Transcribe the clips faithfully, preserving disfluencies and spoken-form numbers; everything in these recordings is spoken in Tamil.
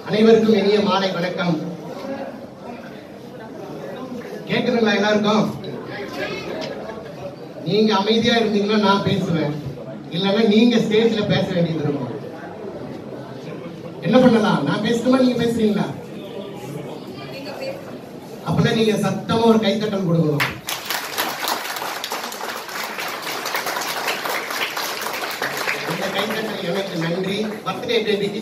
அனைவருக்கும் இனிய மாலை வணக்கம். கேக்குதுங்களா எல்லாருக்கும்? நீங்க அமைதியா இருந்தீங்கன்னா நான் பேசுவேன், இல்லைன்னா நீங்க ஸ்டேஜ்ல பேச வேண்டியது இருக்கும். என்ன பண்ணலாம்? நான் பேசணுமா நீங்க பேசுறீங்களா? அப்படின்னா நீங்க சத்தமா ஒரு கைத்தட்டல் கொடுக்கணும். இந்த கைத்தட்டல் எனக்கு நன்றி. பர்த்டே பேபிக்கு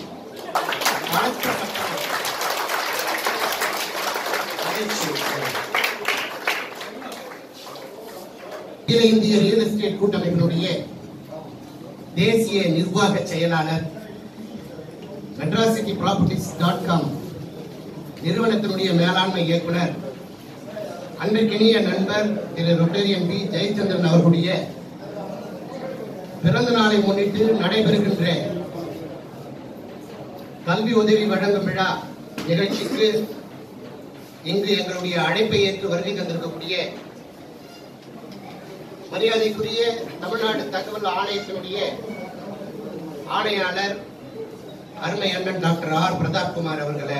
அகில இந்திய ரியல் எஸ்டேட் கூட்டமைப்பினுடைய தேசிய நிர்வாக செயலாளர், மெட்ராஸ் சிட்டி ப்ராப்பர்ட்டிஸ் டாட் காம் நிறுவனத்தினுடைய மேலாண்மை இயக்குனர், அன்றைக்கினிய நண்பர் திரு ரொட்டேரியன் பி ஜெயச்சந்திரன் அவர்களுடைய பிறந்த நாளை முன்னிட்டு நடைபெறுகின்ற கல்வி உதவி வழங்கும் விழா நிகழ்ச்சிக்கு இங்கு எங்களுடைய அழைப்பை ஏற்று வருகை தந்திருக்கக்கூடிய மரியாதைக்குரிய தமிழ்நாடு தகவல் ஆணையத்தினுடைய ஆணையாளர் அருமை அண்ணன் டாக்டர் ஆர் பிரதாப்குமார் அவர்களே,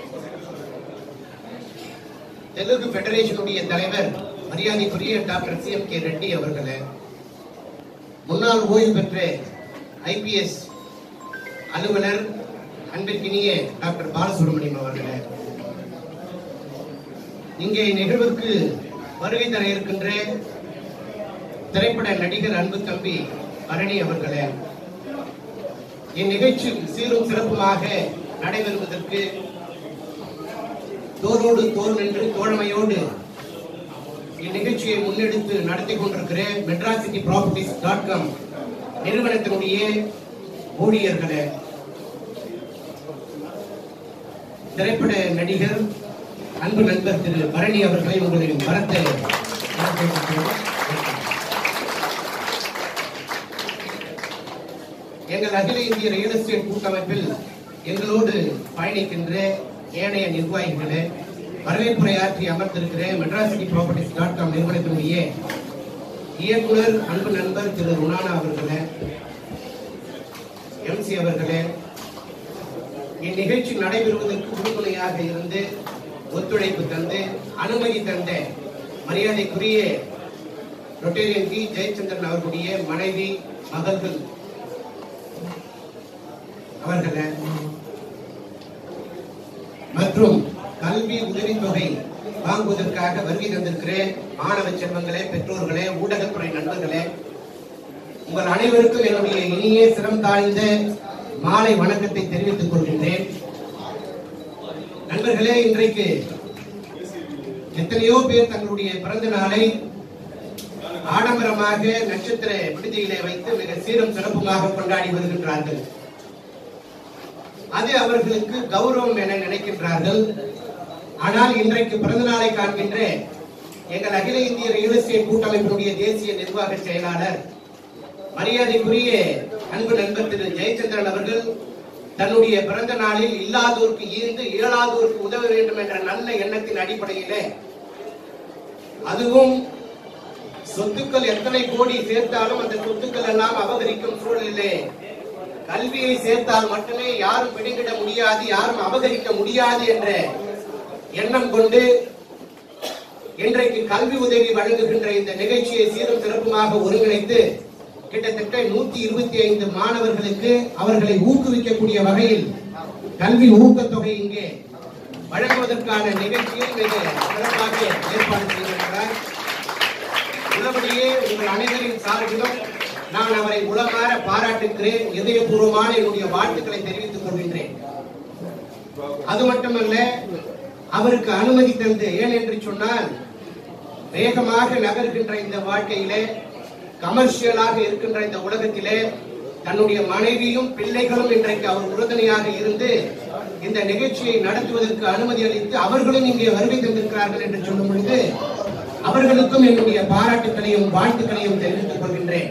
தெலுங்கு பெடரேஷனுடைய தலைவர் மரியாதைக்குரிய doctor C M K Reddy அவர்களே, முன்னாள் ஓய்வு பெற்ற ஐபிஎஸ் அலுவலர் அன்பிற்கினிய டாக்டர் பாலசுப்ரமணியம் அவர்களே, இங்கே நிகழ்வுக்கு வருகை தர இருக்கின்ற திரைப்பட நடிகர் அன்பு தம்பி பரணி அவர்களே, இந்நிகழ்ச்சி சீரும் சிறப்புமாக நடைபெறுவதற்கு தோளோடு தோள் நின்று தோழமையோடு இந்நிகழ்ச்சியை முன்னெடுத்து நடத்தி கொண்டிருக்கிற மெட்ராஸ் சிட்டி ப்ராப்பர்ட்டிஸ் டாட் காம் நிறுவனத்தினுடைய ஊழியர்களே, திரைப்பட நடிகர் அன்பு நண்பர் திரு பரணி அவர்களை உங்களின் வரத்தை எங்கள் அகில இந்திய ரியல் எஸ்டேட் கூட்டமைப்பில் எங்களோடு பயணிக்கின்ற ஏனைய நிர்வாகிகளே, வரவேற்புரையாற்றி அமர்ந்திருக்கிற மெட்ராஸ் சிட்டி ப்ராப்பர்ட்டிஸ் டாட் காம் நிறுவனத்தினுடைய இயக்குனர் அன்பு நண்பர் திரு ருணானா அவர்களே, எம்சி அவர்களே, இந்நிகழ்ச்சி நடைபெறுவதற்கு உறுதுணையாக இருந்து ஒத்துழைப்பு தந்து அனுமதி தந்த மரியாதைக்குரிய ரொட்டேரியன் டி ஜெயச்சந்திரன் அவர்களுடைய மனைவி மகள்கள் அவர்களே, மற்றும் கல்வி உதவித்தொகை வாங்குவதற்காக வருகை தந்திருக்கிற மாணவ செல்வங்களே, பெற்றோர்களே, ஊடகத்துறை நண்பர்களே, உங்கள் அனைவருக்கும் என்னுடைய இனிய சிரம் தாழ்ந்த மாலை வணக்கத்தை தெரிவித்துக் கொள்கின்றேன். நண்பர்களே, இன்றைக்கு எத்தனையோ பேர் தங்களுடைய பிறந்த நாளை ஆடம்பரமாக நட்சத்திர விடுதியிலே வைத்து மிக சீரும் சிறப்புமாக கொண்டாடி வருகின்றார்கள். அது அவர்களுக்கு கௌரவம் என நினைக்கின்றார்கள். ஆனால் இன்றைக்கு பிறந்த நாளை காண்கின்ற எங்கள் அகில இந்திய ரியல் எஸ்டேட் கூட்டமைப்பினுடைய தேசிய நிர்வாக செயலாளர் மரியாதைக்குரிய அன்பு நண்பர் திரு ஜெயச்சந்திரன் அவர்கள் தன்னுடைய பிறந்த நாளில் இல்லாதோருக்கு ஈர்ந்து இயலாதோருக்கு உதவ வேண்டும் என்ற நல்ல எண்ணத்தின் அடிப்படையிலே, அதுவும் சொத்துக்கள் எத்தனை கோடி சேர்த்தாலும் அந்த சொத்துக்கள் எல்லாம் அபகரிக்கும் சூழலிலே கல்வியை சேர்த்தால் மட்டுமே யாரும் பிடிங்கிட முடியாது, யாரும் அபகரிக்க முடியாது என்ற எண்ணம் கொண்டு இன்றைக்கு கல்வி உதவி வழங்குகின்ற இந்த நிகழ்ச்சியை சீரும் சிறப்புமாக ஒருங்கிணைத்து கிட்டத்தட்ட நூத்தி இருபத்தி ஐந்து மாணவர்களுக்கு அவர்களை ஊக்குவிக்கக்கூடிய வகையில் கல்வி ஊக்கத்தொகை இங்கே வழங்குவதற்கான நிகழ்ச்சியை மிக சிறப்பாக ஏற்பாடு செய்திருக்கிறார். உள்ளபடியே உங்கள் அனைவரின் சார்பிலும் நான் அவரை உளமாற பாராட்டுகிறேன். இதயபூர்வமான என்னுடைய வாழ்த்துக்களை தெரிவித்துக் கொள்கின்றேன். அது மட்டுமல்ல, அவருக்கு அனுமதி தந்து, ஏன் என்று சொன்னால் வேகமாக நகர்கின்ற இந்த வாழ்க்கையிலே, கமர்ஷியலாக இருக்கின்ற இந்த உலகத்திலே தன்னுடைய மனைவியும் பிள்ளைகளும் இன்றைக்கு அவர் உறுதுணையாக இருந்து இந்த நிகழ்ச்சியை நடத்துவதற்கு அனுமதி அளித்து அவர்களும் இங்கே வருகை தந்திருக்கிறார்கள் என்று சொல்லும் பொழுது அவர்களுக்கும் என்னுடைய பாராட்டுகளையும் வாழ்த்துக்களையும் தெரிவித்துக் கொள்கின்றேன்.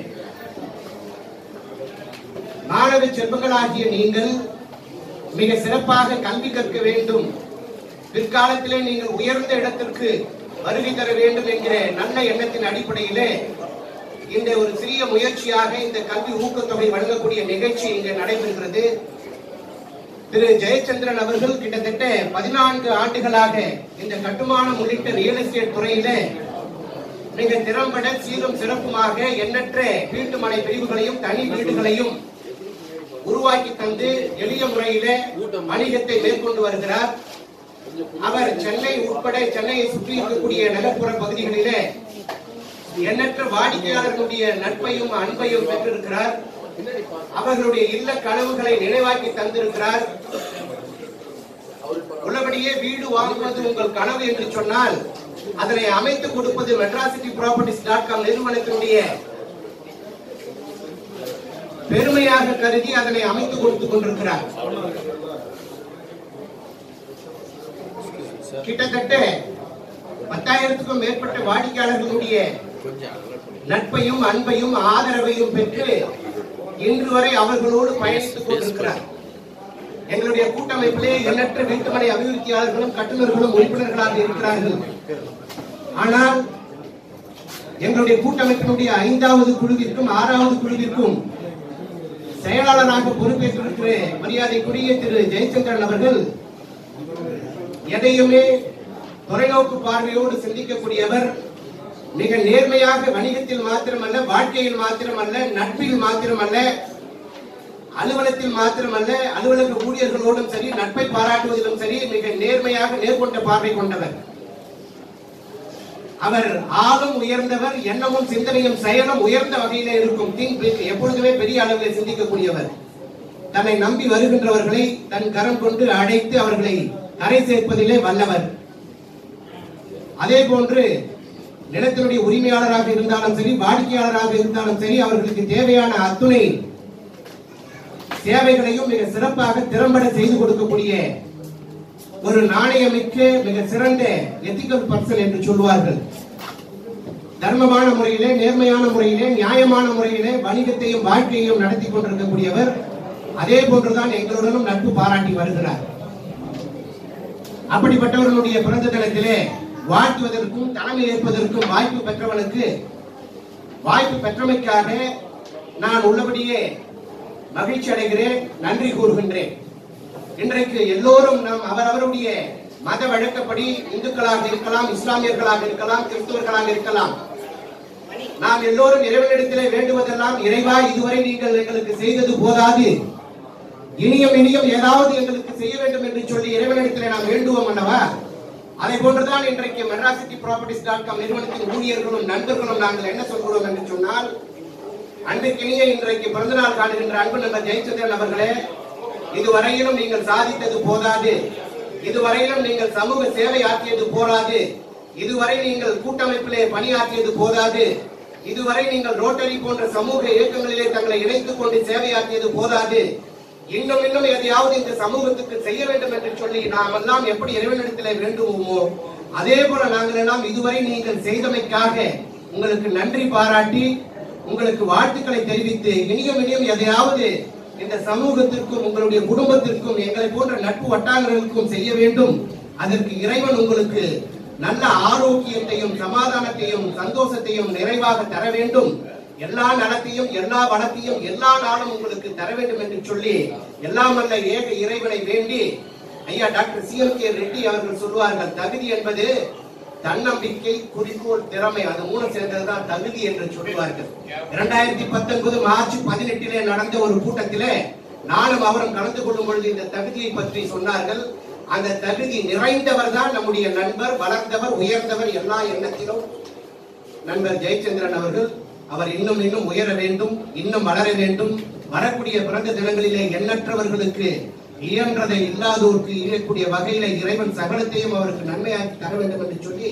மாணவ செல்வங்களாகிய நீங்கள் மிக சிறப்பாக கல்வி கற்க வேண்டும், பிற்காலத்திலே நீங்கள் உயர்ந்த இடத்திற்கு வருகை தர வேண்டும் என்கிற நல்ல எண்ணத்தின் அடிப்படையிலே இந்த ஒரு சிறிய முயற்சியாக இந்த கல்வி ஊக்கத்தொகை வழங்கக்கூடிய நிகழ்ச்சி இங்கே நடைபெறுகிறது. திரு ஜெயச்சந்திரன் அவர்கள் கிட்டத்தட்ட பதினான்கு ஆண்டுகளாக இந்த கட்டுமானம் உள்ளிட்ட ரியல் எஸ்டேட் துறையில மிக திறம்பட சீரும் சிறப்புமாக எண்ணற்ற வீட்டு மனை பிரிவுகளையும் தனி வீடுகளையும் உருவாக்கி தந்து எளிய முறையில வணிகத்தை மேற்கொண்டு வருகிறார். அவர் சென்னை உட்பட சென்னையை சுற்றி இருக்கக்கூடிய நகர்ப்புற பகுதிகளிலே எண்ணற்ற வாடிக்கையாளர்களுடைய நட்பையும் அன்பையும் பெற்றிருக்கிறார். அவர்களுடைய இல்ல கனவுகளை நினைவாக்கி தந்திருக்கிறார். உள்ளபடியே வீடு வாங்குவது உங்கள் கனவு என்று சொன்னால் அதனை அமைத்து கொடுப்பது மெட்ராசிட்டி ப்ராப்பர்ட்டிஸ் டாட் காம் நிறுவனத்தினுடைய பெருமையாக கருதி அதனை அமைத்து கொடுத்துக் கொண்டிருக்கிறார். கிட்டத்தட்ட பத்தாயிரத்துக்கும் மேற்பட்ட வாடிக்கையாளர்களுடைய நட்பையும் அன்பையும் ஆதரவையும் பெற்று இன்று வரை அவர்களோடு பயணித்துக் கொண்டிருக்கிறார். எங்களுடைய கூட்டமைப்பிலே எண்ணற்ற வீட்டுமனை அபிவிருத்தியாளர்களும் கட்டுநர்களும் உறுப்பினர்களாக இருக்கிறார்கள். ஆனால் எங்களுடைய கூட்டமைப்பினுடைய ஐந்தாவது குழுவிற்கும் ஆறாவது குழுவிற்கும் செயலாளராக பொறுப்பேற்றிருக்கிற மரியாதைக்குரிய திரு ஜெயச்சந்திரன் அவர்கள் எதையுமே தொலைநோக்கு பார்வையோடு சிந்திக்கக்கூடியவர். மிக நேர்மையாக வணிகத்தில் மாத்திரமல்ல, வாழ்க்கையில் மாத்திரமல்ல, நட்பில் மாத்திரமல்ல, அலுவலகத்தில் மாத்திரமல்ல, அலுவலக ஊழியர்களோடும் சரி, நட்பை பாராட்டுவதிலும் சரி மிக நேர்மையாக நேர்கொண்ட பார்வை கொண்டவர். அவர் ஆளும் உயர்ந்தவர், எண்ணமும் சிந்தனையும் செயலும் உயர்ந்த வகையில இருக்கும். எப்பொழுதுமே பெரிய அளவில் சிந்திக்கக்கூடியவர். தன்னை நம்பி வருகின்றவர்களை தன் கரம் கொண்டு அழைத்து அவர்களை கரை சேர்ப்பதிலே வல்லவர். அதே போன்று நிலத்தினுடைய உரிமையாளராக இருந்தாலும் சரி, வாடிக்கையாளராக இருந்தாலும் சரி, அவர்களுக்கு தேவையான அத்துணை சேவைகளையும் மிக சிறப்பாக திறம்பட செய்து கொடுக்கக்கூடிய ஒரு நாணயமிக்க மிக சிறந்த எத்திக்கல் பர்சன் என்று சொல்வார்கள். தர்மமான முறையிலே, நேர்மையான முறையிலே, நியாயமான முறையிலே வணிகத்தையும் வாழ்க்கையையும் நடத்தி கொண்டிருக்கக்கூடியவர். அதே போன்றுதான் எங்களுடனும் நட்பு பாராட்டி வருகிறார். அப்படிப்பட்டவர்களுடைய பிறந்த தினத்திலே வாழ்த்துவதற்கும் தலைமை ஏற்பதற்கும் வாய்ப்பு பெற்றவனுக்கு வாய்ப்பு பெற்றமைக்காக நான் உள்ளபடியே மகிழ்ச்சி அடைகிறேன், நன்றி கூறுகின்றேன். இன்றைக்கு எல்லோரும் நாம் அவரவருடைய மத வழக்கப்படி இந்துக்களாக இருக்கலாம், இஸ்லாமியர்களாக இருக்கலாம், கிறிஸ்தவர்களாக இருக்கலாம், நாம் எல்லோரும் இறைவனிடத்திலே வேண்டுவதெல்லாம், இறைவா இதுவரை நீங்கள் எங்களுக்கு செய்தது போதாது, இனியும் இனியும் ஏதாவது எங்களுக்கு செய்ய வேண்டும் என்று சொல்லி இறைவனிடத்திலே நாம் வேண்டுவோம் அல்லவா? அதை போன்றுதான் இன்றைக்கு மெட்ராசிட்டி ப்ராப்பர்ட்டிஸ் டாட் காம் நிறுவனத்தின் ஊழியர்களும் நண்பர்களும் நாங்கள் என்ன சொல்கிறோம் என்று சொன்னால், அன்றைக்கினிய இன்றைக்கு பிறந்தநாள் காணுகின்ற அன்பு நண்பர் ஜெயச்சந்திரன் அவர்களே, இதுவரையிலும் நீங்கள் சாதித்தது போதாது, இதுவரையிலும் நீங்கள் சமூக சேவை ஆற்றியது போராது, இதுவரை நீங்கள் கூட்டமைப்பிலே பணியாற்றியது போதாது, இதுவரை நீங்கள் ரோட்டரி போன்ற சமூக இயக்கங்களிலே தங்களை இணைத்துக் கொண்டு சேவையாற்றியது போதாது, இன்னும் இன்னும் எதையாவது இந்த சமூகத்துக்கு செய்ய வேண்டும் என்று சொல்லி நாம் எல்லாம் எப்படி இறைவனிடத்திலே வேண்டுவோமோ அதே போல நாங்கள் எல்லாம் இதுவரை நீங்கள் செய்தமைக்காக உங்களுக்கு நன்றி பாராட்டி உங்களுக்கு வாழ்த்துக்களை தெரிவித்து இனியும் இனியும் எதையாவது இந்த சமூகத்திற்கும் உங்களுடைய குடும்பத்திற்கும் எங்களை போன்ற நட்பு வட்டாரங்களுக்கும் செய்ய வேண்டும். அதற்கு இறைவன் உங்களுக்கு நல்ல ஆரோக்கியத்தையும் சமாதானத்தையும் சந்தோஷத்தையும் நிறைவாக தர வேண்டும், எல்லா நலத்தையும் எல்லா வளத்தையும் எல்லா நாளும் உங்களுக்கு தர வேண்டும் என்று சொல்லி எல்லாம் அல்ல ஏக இறைவனை வேண்டி, ஐயா doctor C M K Reddy அவர்கள் சொல்வார்கள், தகுதி என்பது தன்னம்பிக்கை, குறிக்கோள், திறமை, அது மூணு சேர்ந்ததுதான் தகுதி என்று சொல்வார்கள். இரண்டாயிரத்தி பத்தொன்பது மார்ச் பதினெட்டிலே நடந்த ஒரு கூட்டத்திலே நானும் அவரும் கலந்து கொள்ளும் பொழுது இந்த தகுதியை பற்றி சொன்னார்கள். அந்த தகுதி நிறைந்தவர் தான் நம்முடைய நண்பர், வளர்ந்தவர், உயர்ந்தவர் எல்லா எண்ணத்திலும் நண்பர் ஜெயச்சந்திரன் அவர்கள். அவர் இன்னும் இன்னும் உயர வேண்டும், இன்னும் வளர வேண்டும். வரக்கூடிய பிறந்த தினங்களிலே எண்ணற்றவர்களுக்கு இயன்றதை இல்லாதோருக்கு இயக்கூடிய வகையில இறைவன் சகலத்தையும் அவருக்கு நன்மையாக்கி தர வேண்டும் என்று சொல்லி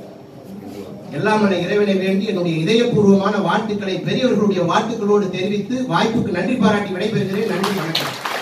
எல்லாம் இறைவனை வேண்டி என்னுடைய இதயபூர்வமான வாழ்த்துக்களை பெரியவர்களுடைய வாழ்த்துக்களோடு தெரிவித்து வாய்ப்புக்கு நன்றி பாராட்டி விடைபெறுகிறேன். நன்றி, வணக்கம்.